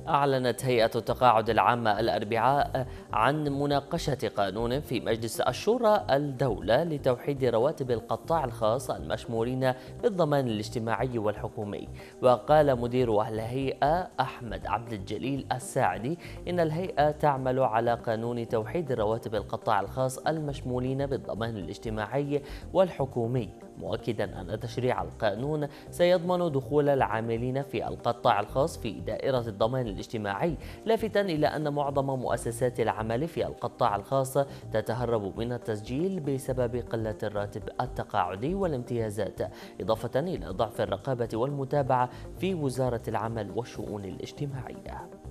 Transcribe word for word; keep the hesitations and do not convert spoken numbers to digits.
أعلنت هيئة التقاعد العامة الأربعاء عن مناقشة قانون في مجلس الشورى الدولة لتوحيد رواتب القطاع الخاص المشمولين بالضمان الاجتماعي والحكومي. وقال مدير الهيئة أحمد عبد الجليل الساعدي إن الهيئة تعمل على قانون توحيد رواتب القطاع الخاص المشمولين بالضمان الاجتماعي والحكومي، مؤكدا أن تشريع القانون سيضمن دخول العاملين في القطاع الخاص في دائرة الضمان الاجتماعي، لافتا إلى أن معظم مؤسسات العمل في القطاع الخاص تتهرب من التسجيل بسبب قلة الراتب التقاعدي والامتيازات، إضافة إلى ضعف الرقابة والمتابعة في وزارة العمل والشؤون الاجتماعية.